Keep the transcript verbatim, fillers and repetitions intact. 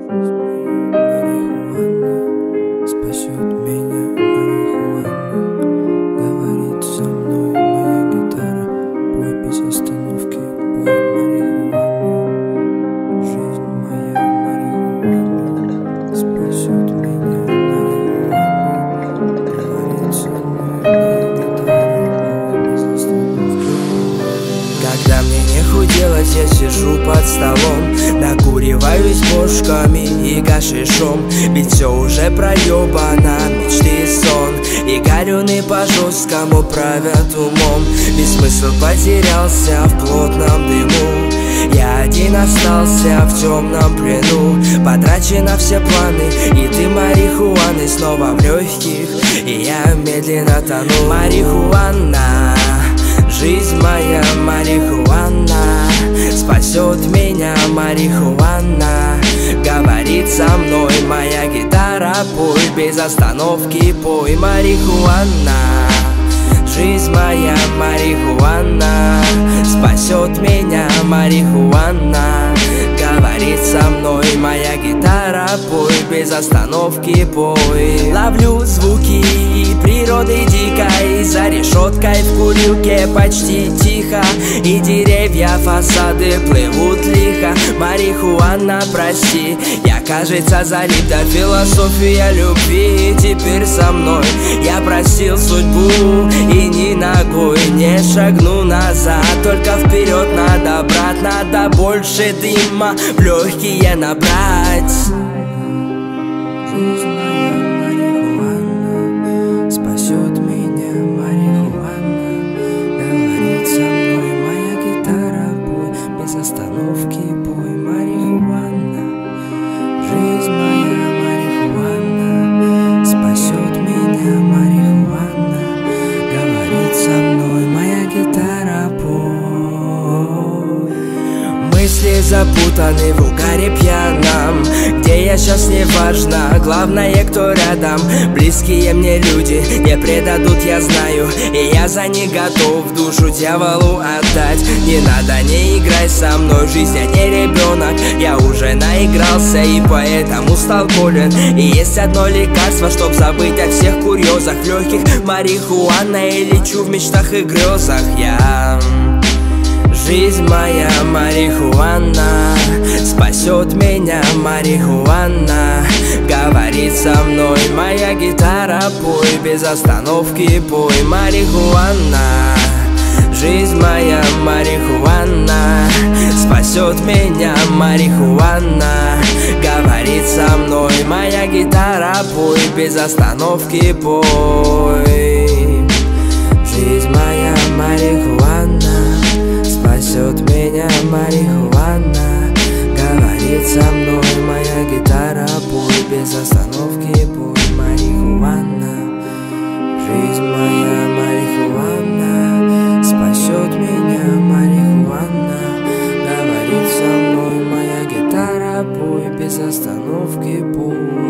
Марихуана спасет меня, марихуана говорит со мной моя гитара. Пой без остановки, пой, марихуана. Жизнь моя, марихуана спасет меня, марихуана говорит со мной моя гитара. Пой без остановки. Когда мне не худелось, я сижу под столом, накуриваюсь бошками и гашишом. Ведь все уже проебано, мечты и сон, и горюны по жесткому правят умом. Весь смысл потерялся в плотном дыму, я один остался в темном плену. Потрачено все планы, и ты марихуаны снова в легких, и я медленно тону. Марихуана, жизнь моя, марихуана спасет меня, марихуана говорит со мной моя гитара. Пой без остановки, пой, марихуана. Жизнь моя, марихуана спасет меня, марихуана говорит со мной моя гитара. Пой без остановки, пой. Ловлю звуки природы дикой, за решеткой в курилке почти тихо, и деревья, фасады плывут лихо. Марихуана, прости, я, кажется, залип до философия любви. Теперь со мной я просил судьбу, и ни ногой не шагну назад, только вперед надо, брат, надо больше дыма в легкие набрать. Жизнь моя, марихуана спасет меня, марихуана говорит со мной моя гитара. Пой без остановки, пой, марихуана. Жизнь моя, марихуана спасет меня, марихуана говорит со мной моя гитара. Пой. Мысли запутаны в угаре пьяном, где я сейчас не важно, главное кто рядом. Близкие мне люди не предадут, я знаю, и я за них готов душу дьяволу отдать. Не надо, не играй со мной, жизнь я не ребенок, я уже наигрался и поэтому стал болен. И есть одно лекарство, чтоб забыть о всех курьезах. В легких марихуана и лечу в мечтах и грезах я. Жизнь моя, марихуана спасет меня, марихуана говорит со мной моя гитара. Пой без остановки, пой, марихуана. Жизнь моя, марихуана спасет меня, марихуана говорит со мной моя гитара. Пой без остановки, пой. Жизнь моя, марихуана спасет меня, марихуана говорит со мной моя гитара. Пой без остановки, пой, марихуана. Жизнь моя, марихуана спасет меня, марихуана говорит со мной моя гитара. Пой без остановки, пой.